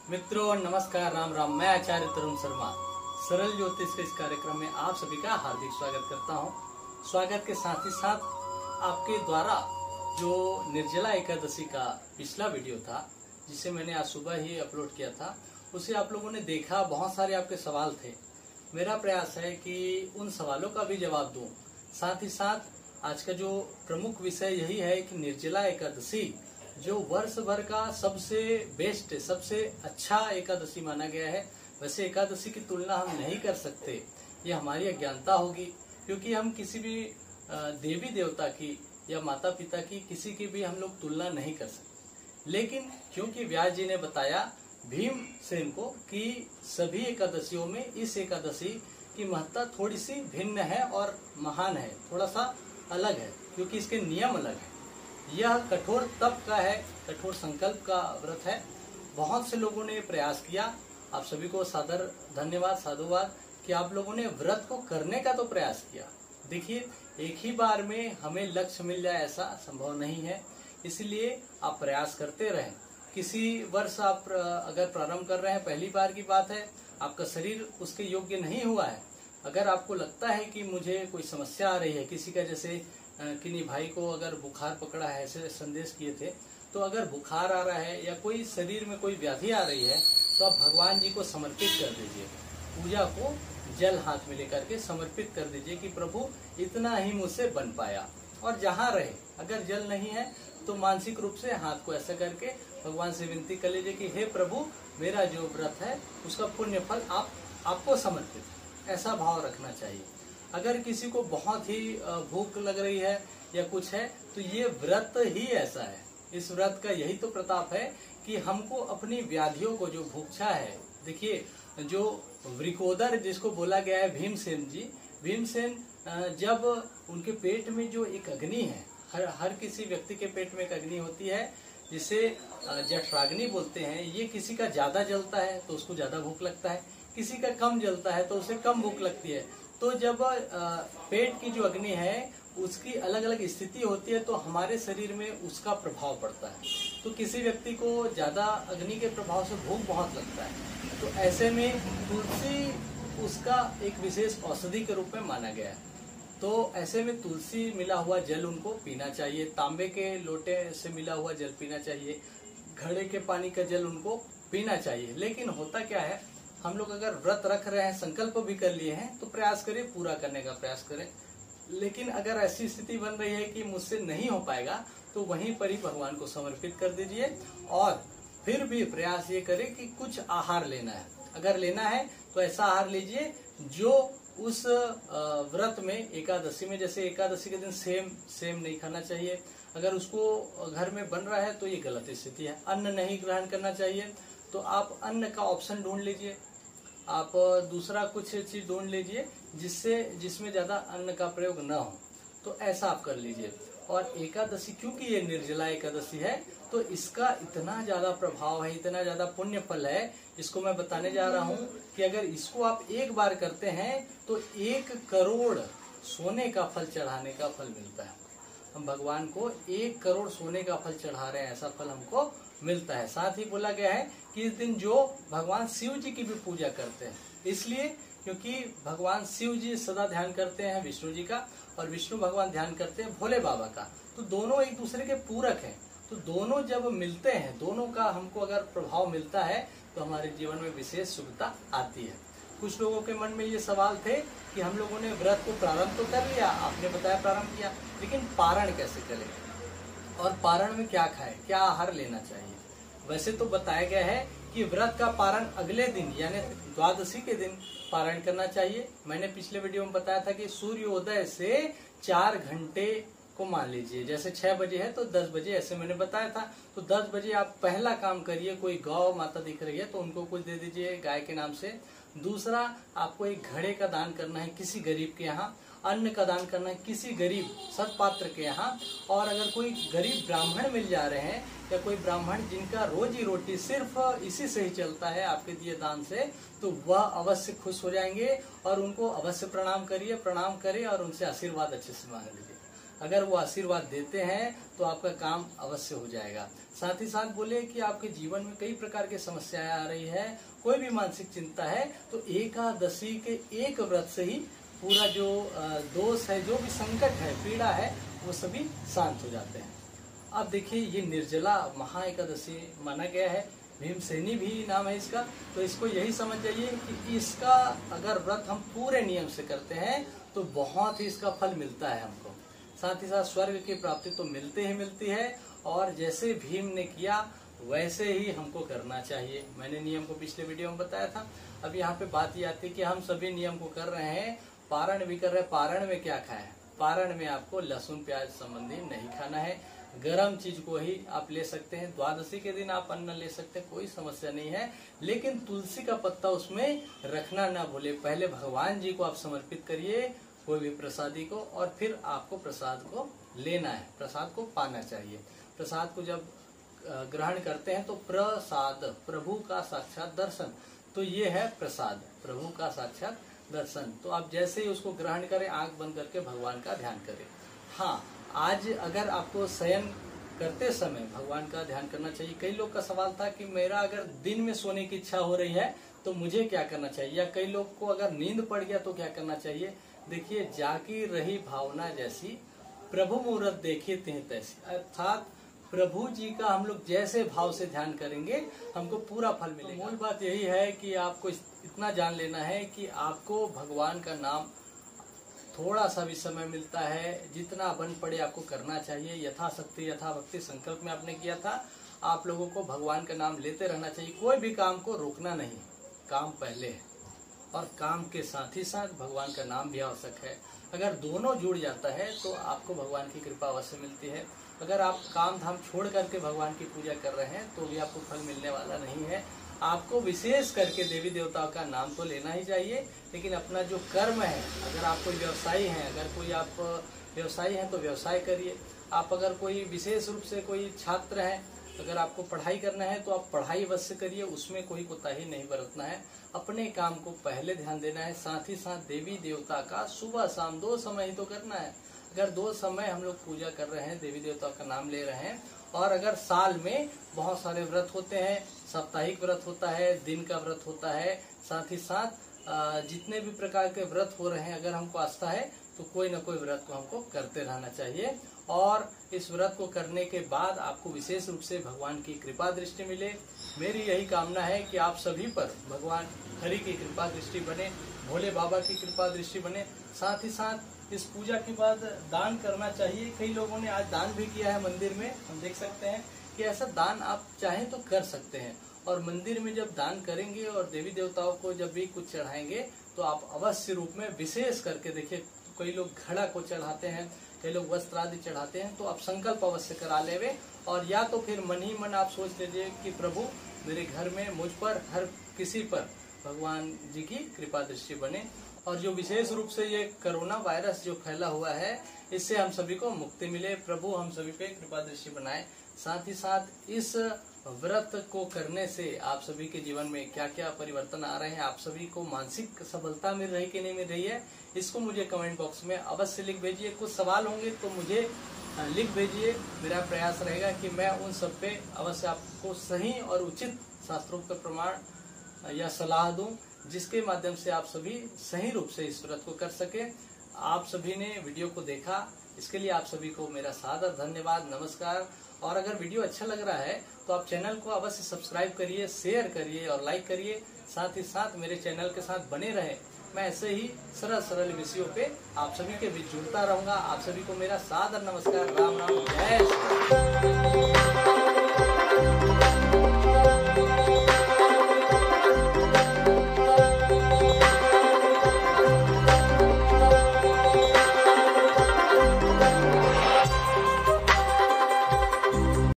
मित्रों नमस्कार, राम राम। मैं आचार्य तरुण शर्मा सरल ज्योतिष के इस कार्यक्रम में आप सभी का हार्दिक स्वागत करता हूं। स्वागत के साथ ही साथ आपके द्वारा जो निर्जला एकादशी का पिछला वीडियो था, जिसे मैंने आज सुबह ही अपलोड किया था, उसे आप लोगों ने देखा। बहुत सारे आपके सवाल थे। मेरा प्रयास है कि उन सवालों का भी जवाब दूं। साथ ही साथ आज का जो प्रमुख विषय यही है कि निर्जला एकादशी जो वर्ष भर का सबसे बेस्ट, सबसे अच्छा एकादशी माना गया है। वैसे एकादशी की तुलना हम नहीं कर सकते, ये हमारी अज्ञानता होगी, क्योंकि हम किसी भी देवी देवता की या माता पिता की किसी की भी हम लोग तुलना नहीं कर सकते। लेकिन क्योंकि व्यास जी ने बताया भीमसेन को कि सभी एकादशियों में इस एकादशी की महत्ता थोड़ी सी भिन्न है और महान है, थोड़ा सा अलग है, क्योंकि इसके नियम अलग है। यह कठोर तप का है, कठोर संकल्प का व्रत है। बहुत से लोगों ने प्रयास किया। आप सभी को सादर धन्यवाद, साधुवाद कि आप लोगों ने व्रत को करने का तो प्रयास किया। देखिए, एक ही बार में हमें लक्ष्य मिल जाए ऐसा संभव नहीं है, इसलिए आप प्रयास करते रहें। किसी वर्ष आप अगर प्रारंभ कर रहे हैं, पहली बार की बात है, आपका शरीर उसके योग्य नहीं हुआ है, अगर आपको लगता है कि मुझे कोई समस्या आ रही है, किसी का जैसे किन्हीं भाई को अगर बुखार पकड़ा है, ऐसे संदेश किए थे, तो अगर बुखार आ रहा है या कोई शरीर में कोई व्याधि आ रही है, तो आप भगवान जी को समर्पित कर दीजिए। पूजा को जल हाथ में लेकर के समर्पित कर दीजिए कि प्रभु इतना ही मुझसे बन पाया। और जहाँ रहे, अगर जल नहीं है तो मानसिक रूप से हाथ को ऐसा करके भगवान से विनती कर लीजिए कि हे प्रभु, मेरा जो व्रत है उसका पुण्य फल आपको समर्पित है। ऐसा भाव रखना चाहिए। अगर किसी को बहुत ही भूख लग रही है या कुछ है, तो ये व्रत ही ऐसा है। इस व्रत का यही तो प्रताप है कि हमको अपनी व्याधियों को, जो भूखा है, देखिए जो वृकोदर जिसको बोला गया है भीमसेन जी, भीमसेन जब उनके पेट में जो एक अग्नि है, हर किसी व्यक्ति के पेट में एक अग्नि होती है जिसे जठराग्नि बोलते हैं। ये किसी का ज्यादा जलता है तो उसको ज्यादा भूख लगता है, किसी का कम जलता है तो उसे कम भूख लगती है। तो जब पेट की जो अग्नि है उसकी अलग अलग स्थिति होती है, तो हमारे शरीर में उसका प्रभाव पड़ता है। तो किसी व्यक्ति को ज्यादा अग्नि के प्रभाव से भूख बहुत लगता है, तो ऐसे में तुलसी उसका एक विशेष औषधि के रूप में माना गया है। तो ऐसे में तुलसी मिला हुआ जल उनको पीना चाहिए, तांबे के लोटे से मिला हुआ जल पीना चाहिए, घड़े के पानी का जल उनको पीना चाहिए। लेकिन होता क्या है, हम लोग अगर व्रत रख रहे हैं, संकल्प भी कर लिए हैं, तो प्रयास करें, पूरा करने का प्रयास करें। लेकिन अगर ऐसी स्थिति बन रही है कि मुझसे नहीं हो पाएगा, तो वहीं पर ही भगवान को समर्पित कर दीजिए। और फिर भी प्रयास ये करें कि कुछ आहार लेना है। अगर लेना है तो ऐसा आहार लीजिए जो उस व्रत में, एकादशी में, जैसे एकादशी के दिन सेम नहीं खाना चाहिए। अगर उसको घर में बन रहा है तो ये गलत स्थिति है। अन्न नहीं ग्रहण करना चाहिए, तो आप अन्न का ऑप्शन ढूंढ लीजिए। आप दूसरा कुछ चीज ढूंढ लीजिए जिसमें ज्यादा अन्न का प्रयोग न हो, तो ऐसा आप कर लीजिए। और एकादशी, क्योंकि ये निर्जला एकादशी है, तो इसका इतना ज्यादा प्रभाव है, इतना ज्यादा पुण्य फल है, इसको मैं बताने जा रहा हूँ कि अगर इसको आप एक बार करते हैं तो 1 करोड़ सोने का फल चढ़ाने का फल मिलता है। हम भगवान को 1 करोड़ सोने का फल चढ़ा रहे हैं, ऐसा फल हमको मिलता है। साथ ही बोला गया है कि इस दिन जो भगवान शिव जी की भी पूजा करते हैं, इसलिए क्योंकि भगवान शिव जी सदा ध्यान करते हैं विष्णु जी का, और विष्णु भगवान ध्यान करते हैं भोले बाबा का। तो दोनों एक दूसरे के पूरक हैं। तो दोनों जब मिलते हैं, दोनों का हमको अगर प्रभाव मिलता है, तो हमारे जीवन में विशेष शुभता आती है। कुछ लोगों के मन में ये सवाल थे कि हम लोगों ने व्रत को प्रारंभ तो कर लिया, आपने बताया प्रारंभ किया, लेकिन पारण कैसे करें और पारण में क्या खाएं, क्या आहार लेना चाहिए। वैसे तो बताया गया है कि व्रत का पारण अगले दिन, यानी द्वादशी के दिन पारण करना चाहिए। मैंने पिछले वीडियो में बताया था कि सूर्योदय से 4 घंटे को मान लीजिए, जैसे 6 बजे है तो 10 बजे, ऐसे मैंने बताया था। तो 10 बजे आप पहला काम करिए, कोई गौ माता दिख रही है तो उनको कुछ दे दीजिए गाय के नाम से। दूसरा, आपको एक घड़े का दान करना है किसी गरीब के यहाँ, अन्न का दान करना है किसी गरीब सत्पात्र के यहाँ। और अगर कोई गरीब ब्राह्मण मिल जा रहे हैं या कोई ब्राह्मण जिनका रोजी रोटी सिर्फ इसी से ही चलता है, आपके दिए दान से, तो वह अवश्य खुश हो जाएंगे और उनको अवश्य प्रणाम करिए, प्रणाम करें और उनसे आशीर्वाद अच्छे से मांग लीजिए। अगर वो आशीर्वाद देते हैं तो आपका काम अवश्य हो जाएगा। साथ ही साथ बोले कि आपके जीवन में कई प्रकार की समस्याएं आ रही है, कोई भी मानसिक चिंता है, तो एकादशी के एक व्रत से ही पूरा जो दोष है, जो भी संकट है, पीड़ा है, वो सभी शांत हो जाते हैं। अब देखिए, ये निर्जला महा एकादशी माना गया है, भीमसेनी भी नाम है इसका। तो इसको यही समझ जाइए कि इसका अगर व्रत हम पूरे नियम से करते हैं तो बहुत ही इसका फल मिलता है हमको। साथ ही साथ स्वर्ग की प्राप्ति तो मिलती ही मिलती है, और जैसे भीम ने किया वैसे ही हमको करना चाहिए। मैंने नियम को पिछले वीडियो में बताया था। अब यहाँ पे बात ये आती है कि हम सभी नियम को कर रहे हैं, पारण भी कर रहे हैं। पारण में क्या खाए? पारण में आपको लहसुन प्याज संबंधी नहीं खाना है, गरम चीज को ही आप ले सकते हैं। द्वादशी के दिन आप अन्न ले सकते हैं, कोई समस्या नहीं है, लेकिन तुलसी का पत्ता उसमें रखना ना भूले। पहले भगवान जी को आप समर्पित करिए कोई भी प्रसादी को, और फिर आपको प्रसाद को लेना है, प्रसाद को पाना चाहिए। प्रसाद को जब ग्रहण करते हैं तो प्रसाद, प्रभु का साक्षात दर्शन, तो ये है प्रसाद, प्रभु का साक्षात दर्शन। तो आप जैसे ही उसको ग्रहण करें, आंख बंद करके भगवान का ध्यान करें। हाँ, आज अगर आपको शयन करते समय भगवान का ध्यान करना चाहिए। कई लोग का सवाल था कि मेरा अगर दिन में सोने की इच्छा हो रही है तो मुझे क्या करना चाहिए, या कई लोग को अगर नींद पड़ गया तो क्या करना चाहिए। देखिए, जाकी रही भावना जैसी, प्रभु मुहूर्त देखे तिह तैसी, अर्थात प्रभु जी का हम लोग जैसे भाव से ध्यान करेंगे हमको पूरा फल मिलेगा। मूल बात यही है कि आपको इतना जान लेना है कि आपको भगवान का नाम थोड़ा सा भी समय मिलता है, जितना बन पड़े आपको करना चाहिए। यथाशक्ति यथाभक्ति संकल्प में आपने किया था, आप लोगों को भगवान का नाम लेते रहना चाहिए। कोई भी काम को रोकना नहीं, काम पहले है, और काम के साथ ही साथ भगवान का नाम भी आवश्यक है। अगर दोनों जुड़ जाता है तो आपको भगवान की कृपा अवश्य मिलती है। अगर आप काम धाम छोड़ करके भगवान की पूजा कर रहे हैं तो भी आपको फल मिलने वाला नहीं है। आपको विशेष करके देवी देवताओं का नाम तो लेना ही चाहिए, लेकिन अपना जो कर्म है, अगर आप कोई व्यवसायी हैं, अगर कोई आप व्यवसायी हैं तो व्यवसाय करिए। आप अगर कोई विशेष रूप से कोई छात्र हैं, अगर आपको पढ़ाई करना है तो आप पढ़ाई अवश्य करिए, उसमें कोई कोताही नहीं बरतना है। अपने काम को पहले ध्यान देना है। साथ ही साथ देवी देवता का सुबह शाम 2 समय ही तो करना है। अगर 2 समय हम लोग पूजा कर रहे हैं, देवी देवता का नाम ले रहे हैं, और अगर साल में बहुत सारे व्रत होते हैं, साप्ताहिक व्रत होता है, दिन का व्रत होता है, साथ ही साथ जितने भी प्रकार के व्रत हो रहे हैं, अगर हमको आस्था है तो कोई ना कोई व्रत को हमको करते रहना चाहिए। और इस व्रत को करने के बाद आपको विशेष रूप से भगवान की कृपा दृष्टि मिले। मेरी यही कामना है कि आप सभी पर भगवान हरि की कृपा दृष्टि बने, भोले बाबा की कृपा दृष्टि बने। साथ ही साथ इस पूजा के बाद दान करना चाहिए। कई लोगों ने आज दान भी किया है मंदिर में, हम देख सकते हैं कि ऐसा दान आप चाहें तो कर सकते हैं। और मंदिर में जब दान करेंगे और देवी देवताओं को जब भी कुछ चढ़ाएंगे तो आप अवश्य रूप में विशेष करके देखिए, कई लोग घड़ा को चढ़ाते हैं, कई लोग वस्त्र आदि चढ़ाते हैं, तो आप संकल्प अवश्य करा लेवे। और या तो फिर मन ही मन आप सोच लीजिए कि प्रभु मेरे घर में मुझ पर, हर किसी पर भगवान जी की कृपा दृष्टि बने। और जो विशेष रूप से ये कोरोना वायरस जो फैला हुआ है, इससे हम सभी को मुक्ति मिले। प्रभु हम सभी पे कृपा दृष्टि बनाए। साथ ही साथ इस व्रत को करने से आप सभी के जीवन में क्या क्या परिवर्तन आ रहे हैं, आप सभी को मानसिक सफलता मिल रही कि नहीं मिल रही है, इसको मुझे कमेंट बॉक्स में अवश्य लिख भेजिए। कुछ सवाल होंगे तो मुझे लिख भेजिए। मेरा प्रयास रहेगा कि मैं उन सब पे अवश्य आपको सही और उचित शास्त्रोक्त प्रमाण या सलाह दूं, जिसके माध्यम से आप सभी सही रूप से इस व्रत को कर सके। आप सभी ने वीडियो को देखा, इसके लिए आप सभी को मेरा सादर धन्यवाद, नमस्कार। और अगर वीडियो अच्छा लग रहा है तो आप चैनल को अवश्य सब्सक्राइब करिए, शेयर करिए और लाइक करिए। साथ ही साथ मेरे चैनल के साथ बने रहे। मैं ऐसे ही सरल सरल विषयों पे आप सभी के बीच जुड़ता रहूंगा। आप सभी को मेरा सादर नमस्कार, राम राम, जय श्री राम।